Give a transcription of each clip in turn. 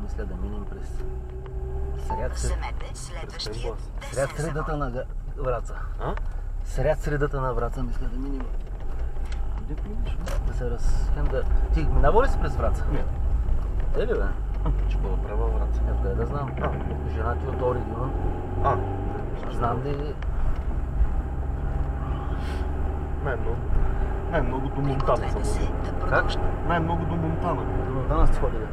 мисля да минем през Вземете следващия 10 средата на Враца. А? Сред средата на Враца мисля да минем. Къде пинеш? Да се разхем да... Ти минава ли си през Враца? Не. Те ли бе? Че бъда права Враца. Откъде да знам? Жена ти от Оригон. Знам ли... Най-много до Монтана съм ходил. Как? Най-много до Монтана. До Монтана сте ходили?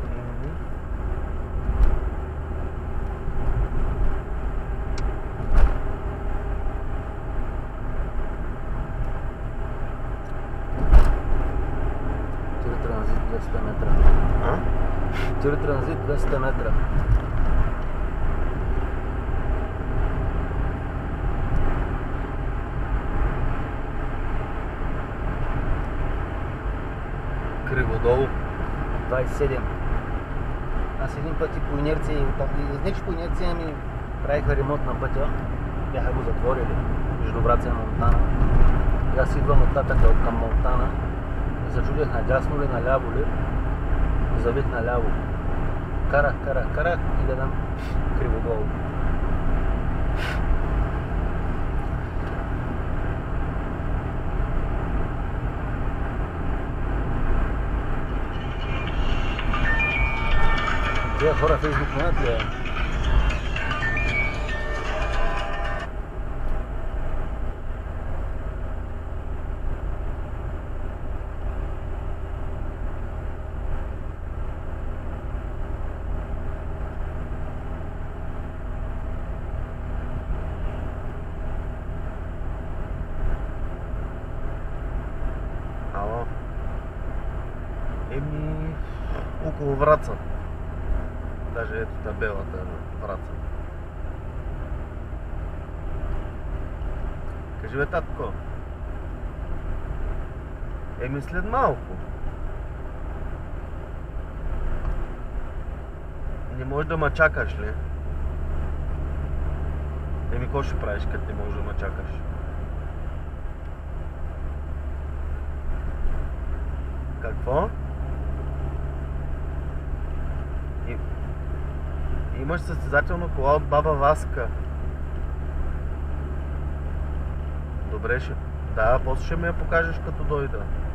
Транзит 200 метра. Транзит 200 метра. Криводол. 27. Аз един път и по инерция, не че по инерция ми правиха ремонт на пътя. Бяха го затворили между Враца и Монтана. И аз идвам оттатъка към Монтана. И се чудех надясно ли, наляво ли. И завих наляво. Карах и гледам криводол. Тия хора Фейсбук знаят ли? Ало. Около Враца. Даже ето табелата на Враца. Кажи бе, татко. След малко. Не можеш да ме чакаш ли? Какво ще правиш, като не можеш да ме чакаш? Какво? Имаш състезателно кола от баба Васка. Добре, да, после ще ми я покажеш като дойда.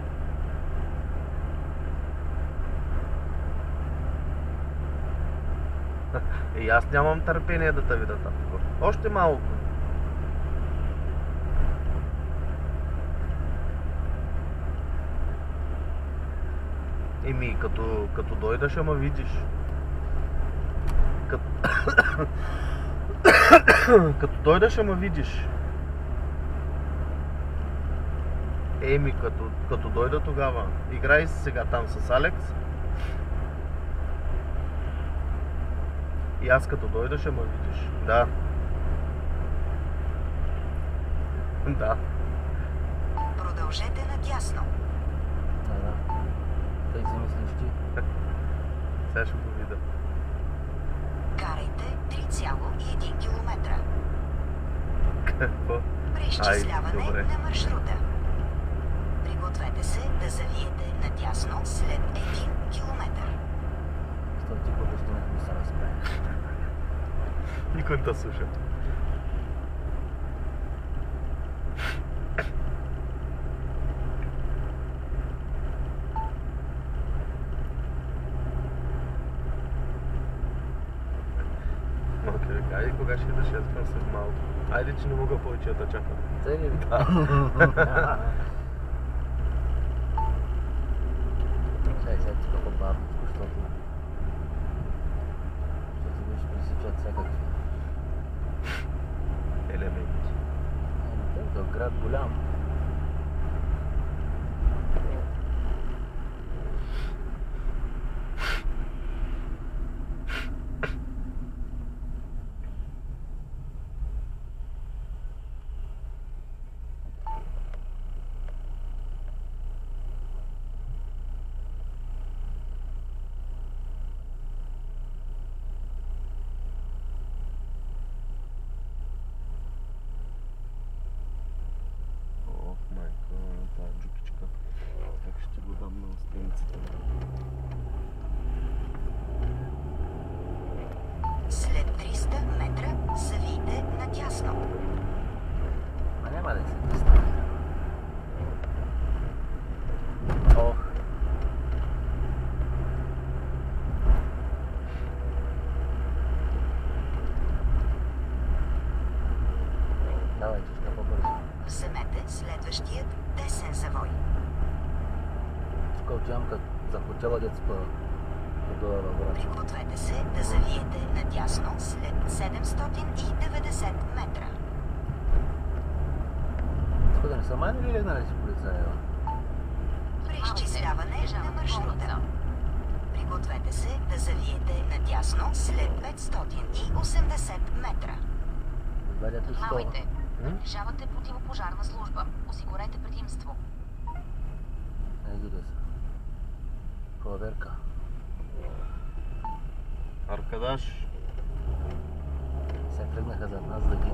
И аз нямам търпение да те видя там. Още малко. Като дойда ще ме видиш. Като дойда ще ме видиш. Като дойда тогава. Играй сега там с Алекс. И аз като дойда ще ме видиш. Да. Да. Продължете надясно. Да. Тъй си мислиш ти. Сега ще го видя. Карайте 3,1 км. Какво? Преизчисляване на маршрута. Пригответе се да завиете надясно след 1 км. Стой ти по-достойно да се разправи. Никой не те слуша. Айде, кога ще да шествам след малко? Айде, че не мога повече да чакам. Тъй ли? Да. Сега ти толкова бавно, защото виж пресичат всякакви елементи. Това е град голям. отивам за хотела детска да дойда във Враца. Пригответе се да завиете надясно след 790 метра. Тук да не са майни ли легнали си полицая? Преизчисляване на маршрута. Пригответе се да завиете надясно след 580 метра. Вадят ли стола? Внимавайте! Притежавате противопожарна служба. Осигурете предимство. Еди да са. Проверка. Аркадаш. Се тръгнаха зад нас да ги...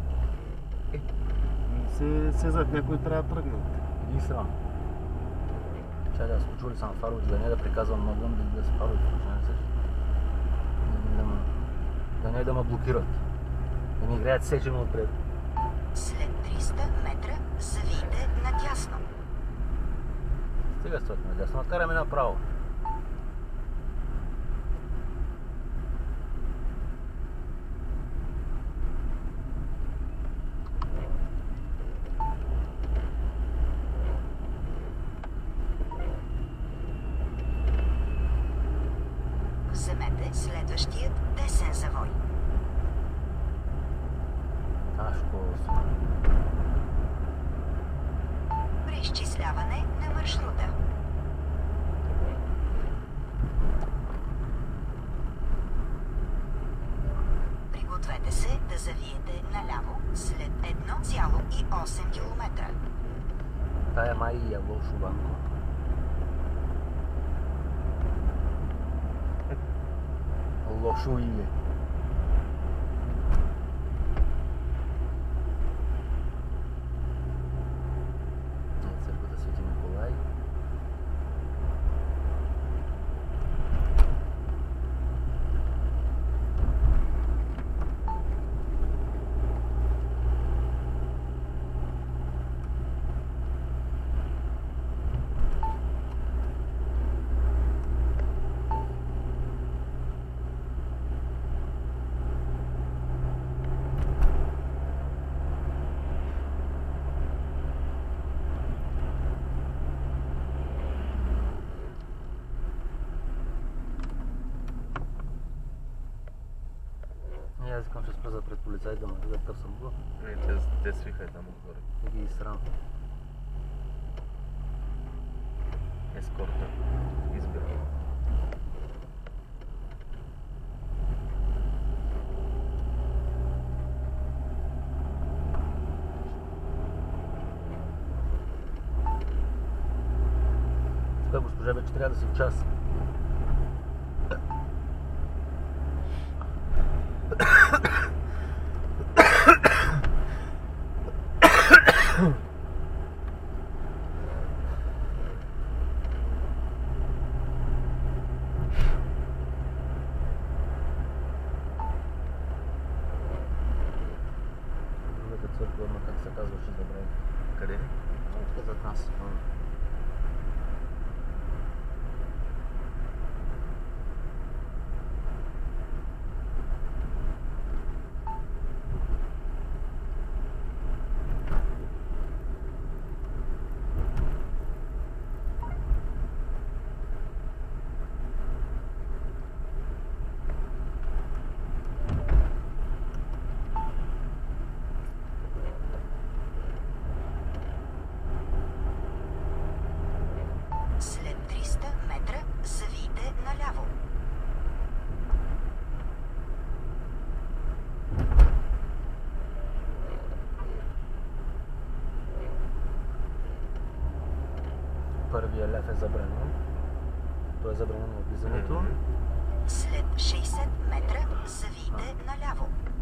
Се зад някой трябва да тръгнат. Иди срам. Чай да случили съм фарович, да не да приказвам на вън да се фарович, че не сеш. Да не да ме блокират. Да ми играят сечено отпред. След 300 метра завийте надясно. Стига стоят надясно, откараме направо. Вземете следващият десен завой. Ташко се. Преизчисляване на маршрута. Пригответе се да завиете наляво след 1,8 км. Тая май е лошо банко. Лошо и е. Църквата Свети Николай. И аз викам, ще спреза пред полицай да ме видят къв съм го. Те свихай там отгоре. И ги изсрам. Ескорта. Избира. Тук госпожа вече трябва да си в час. Другата църква, ама как се казваше, забравих. Къде? Тук зад нас. След 300 метра завийте наляво. Първия лев е забранен. Той е забранен от влизането. След 60 метра завийте наляво.